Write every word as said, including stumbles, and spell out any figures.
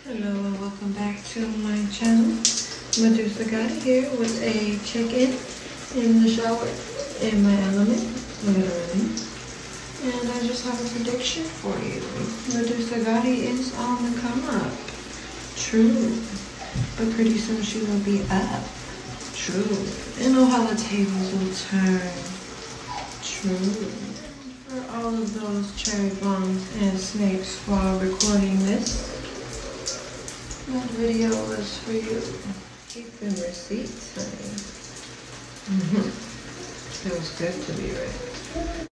Hello and welcome back to my channel. Medusa Gotti here with a check-in in the shower in my element, literally. And I just have a prediction for you. Medusa Gotti is on the come up. True. But pretty soon she will be up. True. And know how the tables will turn. True. For all of those cherry bombs and snakes while recording this, that video was for you. Keeping receipts, honey. Feels good to be right.